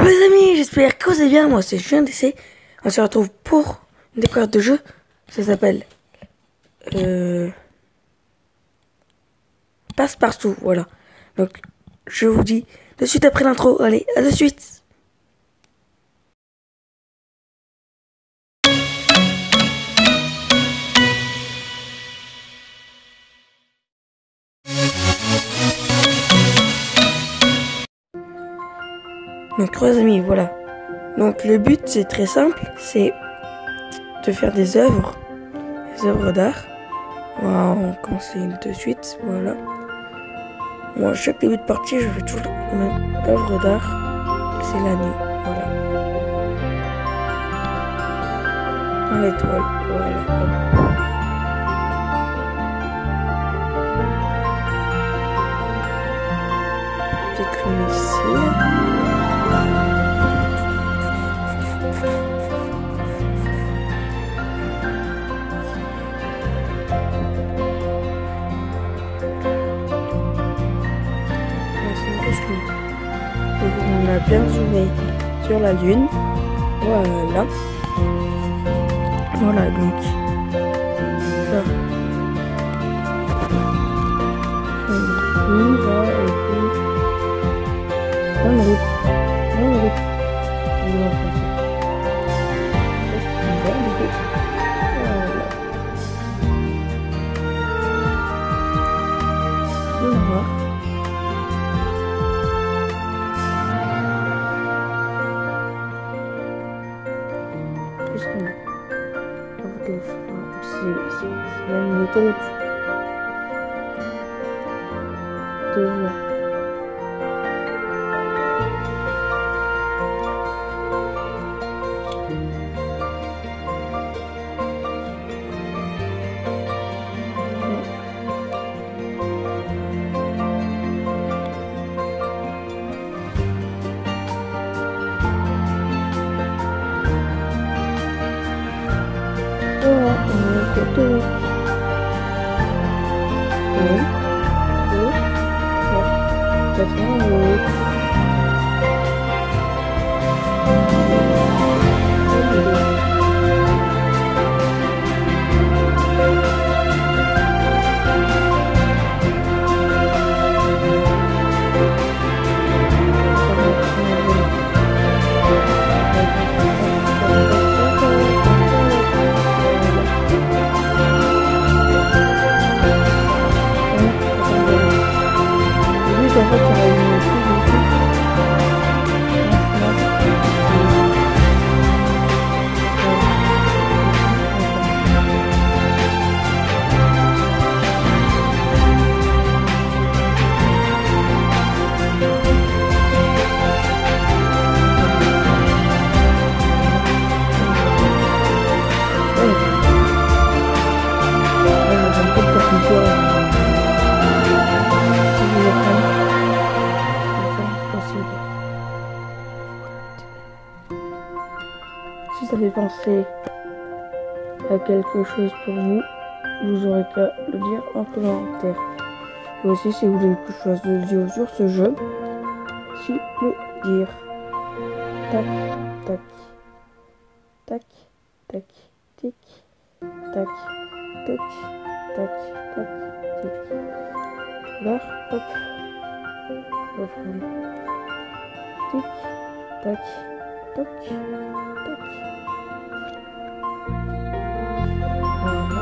les amis, j'espère que vous allez bien. Moi c'est Julien DC. On se retrouve pour une découverte de jeu. Ça s'appelle Passe-Partout. Voilà. Donc je vous dis de suite après l'intro. Allez, à de suite. Donc les amis, voilà. Donc le but c'est très simple, c'est de faire des œuvres d'art. Voilà, on commence de suite, voilà. Moi, chaque début de partie, je fais toujours la même œuvre d'art. C'est la nuit, voilà. Dans l'étoile, voilà. Hop. Petite lune ici. On a bien zoomé sur la lune. Voilà. Voilà donc. Là. On va et puis. Bonne route. Bonne route. On va passer. Voilà. Voilà. C'est même une autoroute. De voies. Autoroute. Oui. Oui. Ça tient, oui. Si ça fait penser à quelque chose pour vous, vous aurez qu'à le dire en commentaire. Et aussi, si vous voulez quelque chose de vidéo sur ce jeu, si le dire. Tac, tac, tac, tac, tic, tac, tac, tac, tac, tic. Là, hop, hop, tic, tac, tac, tac. Voilà.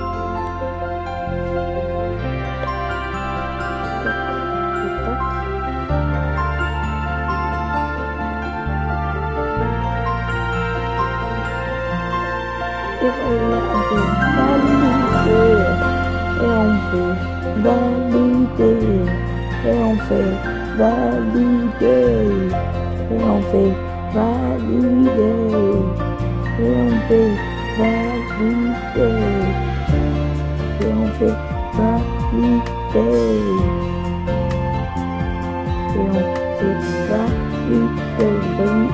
Et voilà, on fait valider. Et on fait valider. Et on fait valider. Et on fait valider. Et on fait valider. Et on fait valider. Et on fait valider.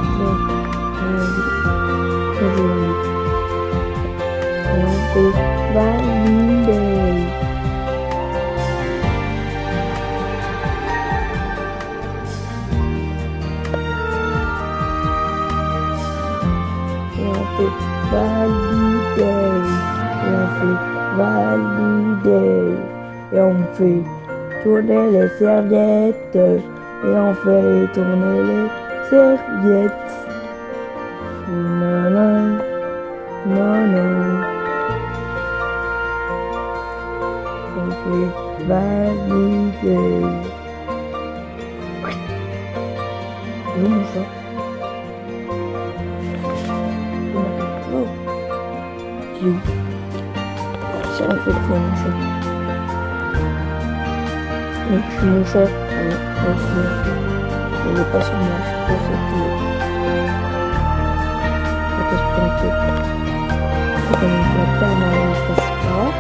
Valider. fait valider. Et on fait tourner les serviettes. Et on fait tourner les serviettes. Non, non, non, non. On fait valider. Oui, mon chat. Oh. Dieu. Si on fait quoi, mon chat? Donc, je suis mon chat. Il est pas sur moi, je suis pas sur tout. On peut se planter. On peut me planter, mais on ne passe pas.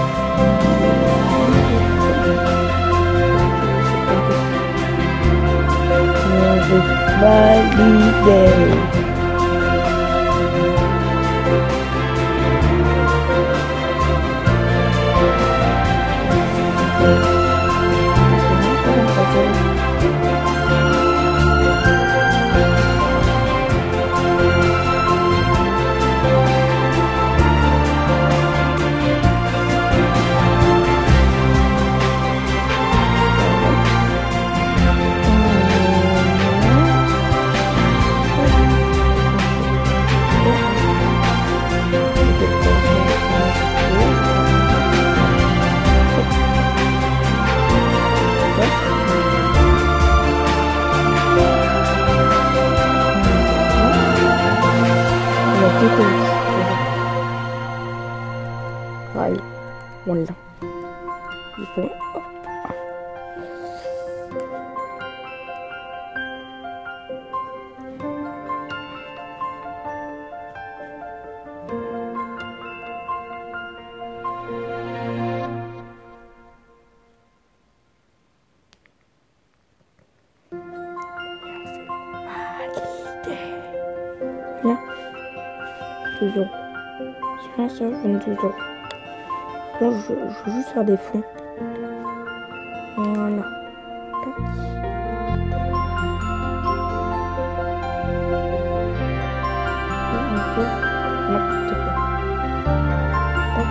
On veut valider. Right, one down. You put it up. Là, toujours. Tiens, ça, je viens toujours. Là, je veux juste faire des fonds. Voilà. Tac. Un peu. N'importe quoi. Tac.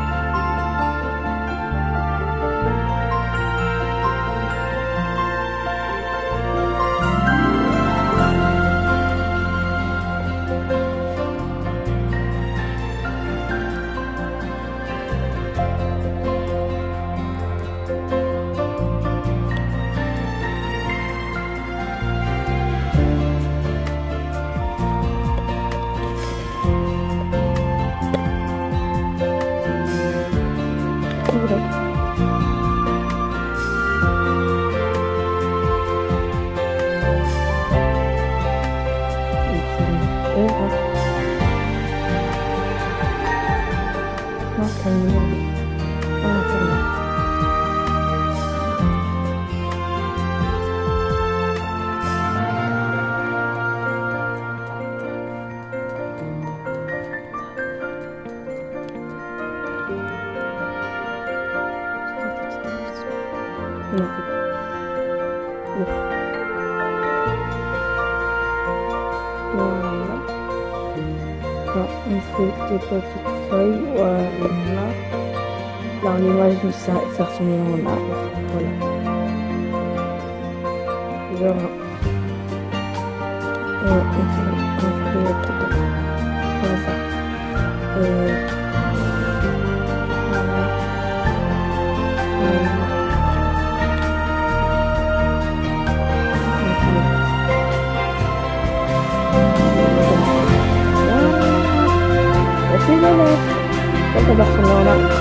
Voilà. Là, on fait des petites feuilles. Voilà. Là, en image, ça ressemble à un arbre. Voilà. Voilà. On fait comme ça. Ça va ressembler en arbre.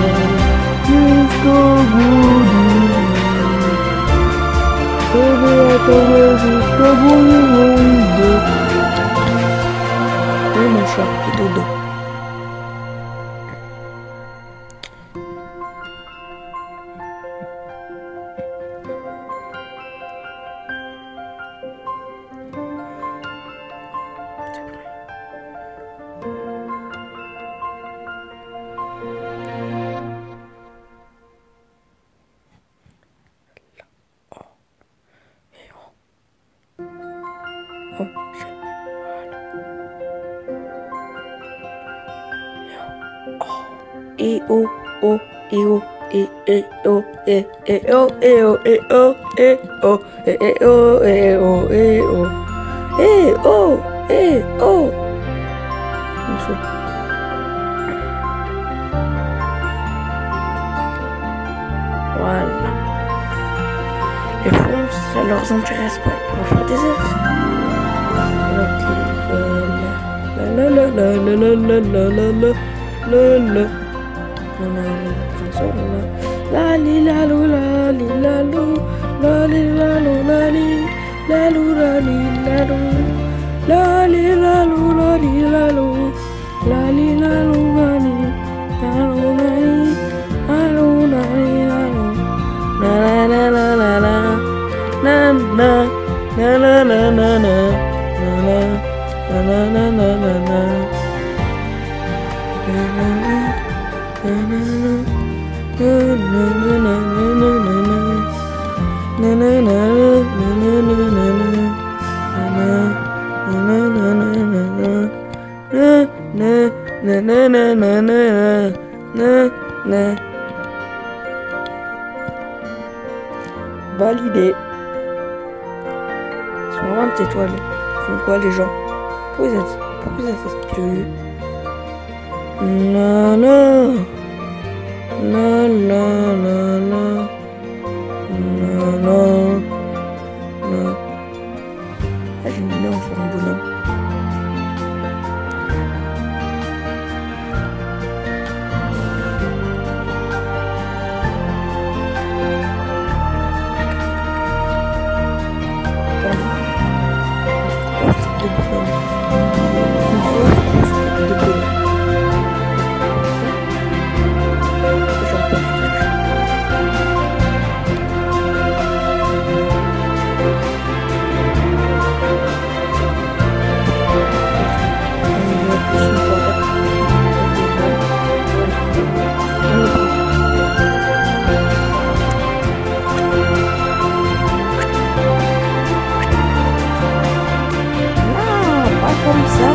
Jusqu'au bout du j'attendrai jusqu'au bout du monde. Oui, mon chat, fait dodo. Oh, et oh, oh, et oh, et oh, et oh, et oh, et oh, et oh, et oh, et oh, et oh, et oh, et oh. Voilà. Les fonds, ça leur intéresse pas. Ils vont faire des heures. La la la la la la la la la la la li la lou la li la lou la li la lou la li la lou la li la lou la li la lou la li la lou la li la lou la li la lou la li la lou la li la lou la la la la la na na na na na na na na na na na na na na. Validé. Ils sont vraiment de étoiles. Ils font quoi les gens? Pourquoi vous êtes curieux? La la la la la la la la. Ah, j'ai mis là en faire un bonhomme. Comme ça.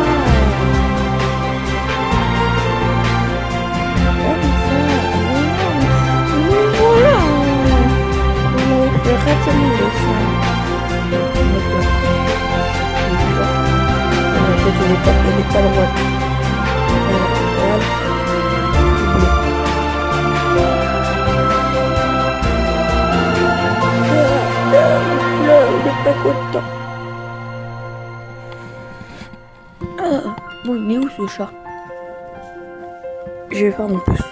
Voilà. On peut retenir le son. Tu n'es pas droite. Il n'est pas content. Bon, il est où ce chat? Je vais faire mon pouce.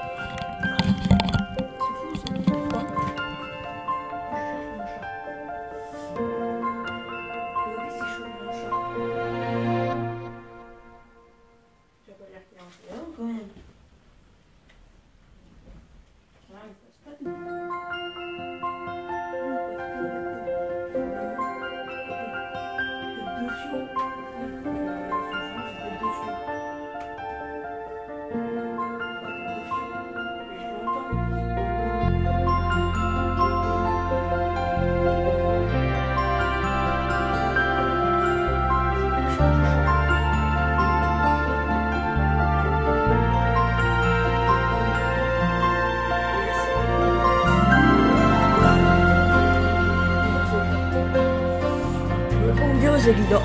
Évident.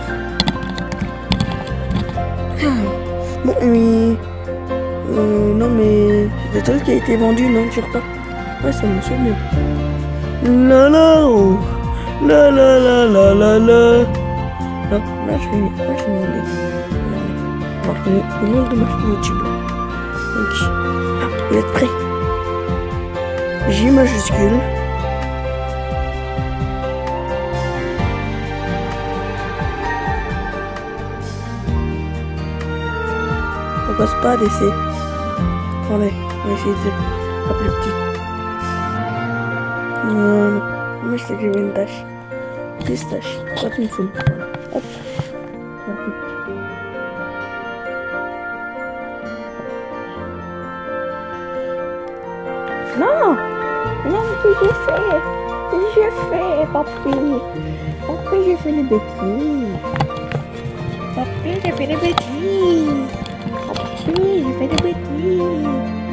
Bon, mais... non, mais... C'est le truc qui a été vendu, non, sur pas. Ouais, ça me souvient. La la oh. La la la la la la. Non, là, je vais demander. Alors, le nom de ma chaîne YouTube. Ok. Ah, vous êtes prêts? J majuscule. Ça passe pas d'essai. Attendez, on va essayer de faire plus petit. Moi je sais que j'avais une tâche. Pistache, ça tu me saoules. Voilà. Hop. Faire plus petit. Non! Non, mais j'ai fait! J'ai fait, papi! Papi, j'ai fait des bêtises! Papi, j'ai fait des bêtises! Papi, j'ai fait des bêtises!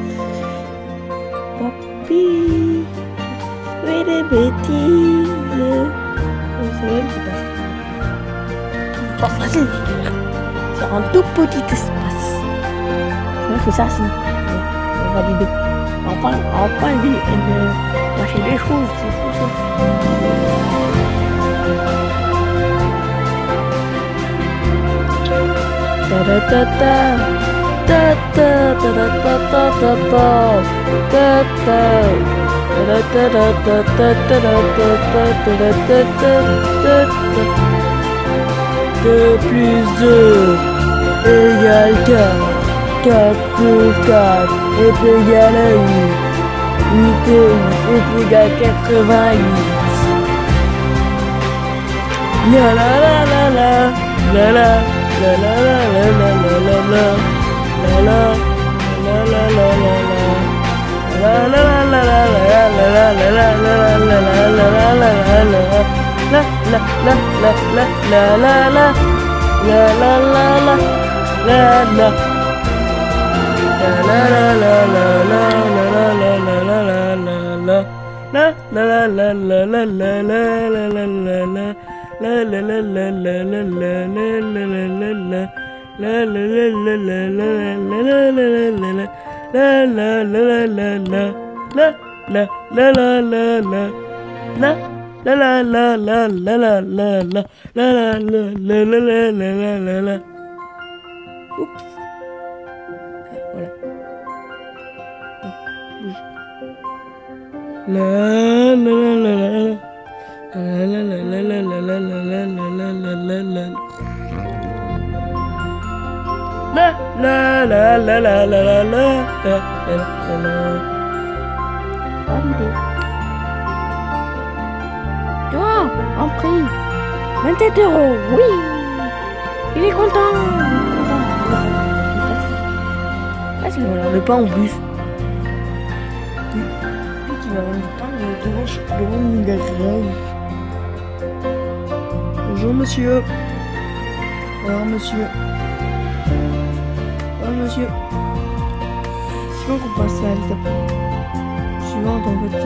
Papi, j'ai fait des bêtises! C'est vrai que c'est pas facile! C'est un tout petit espace! C'est vrai que ça, si. On va valider. Enfin, lâcher des choses, c'est fou ça. Ta ta ta ta ta ta ta ta ta ta ta ta ta. 2 plus 2 égale 4. 4 plus 4 est égal à 8. 8 et 8 est égal à 88. La la la la la la la la la la la la la la la la la la Oups. Voilà. La la la la la la la la la la la la la la la la la. La la la la la la la la la. Validé. Oh, un prix. 27 €, oui. Il est content. Ah, c'est voilà, le pain en plus. Oui. Tu vas avoir du pain devant une garage. Bonjour monsieur. Alors monsieur. Alors monsieur. C'est bon qu'on passe à l'étape suivante en fait.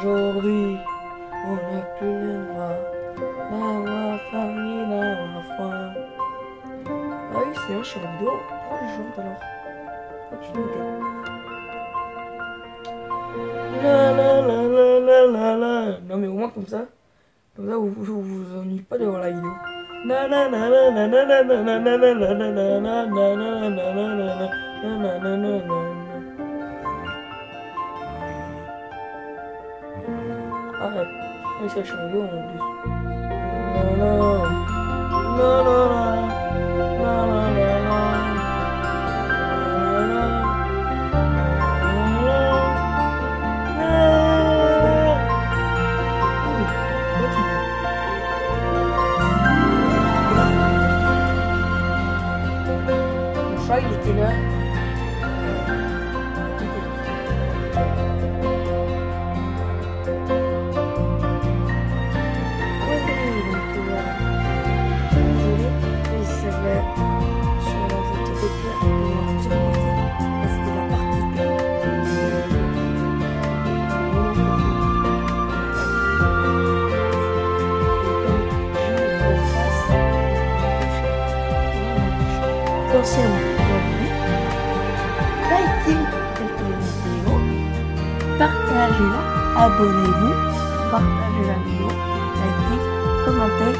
Aujourd'hui, on n'a plus les droits d'avoir faim ni d'avoir froid. Ah oui, c'est vrai, je suis en vidéo. Pourquoi je chante alors? Aucune idée. La la la la la la la. Non mais au moins comme ça vous ennuyez pas de voir la vidéo. Na na na na na na na na na na na na na na na na na na. Ah oui, ça je suis en vidéo en plus. La la la la la la la la. Il était là. Likez cette vidéo, partagez-la, abonnez-vous, partagez la vidéo, likez, commentez.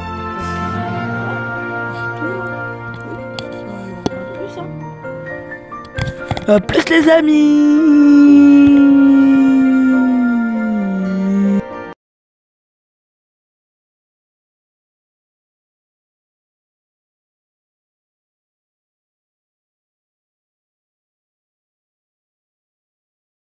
Plus les amis.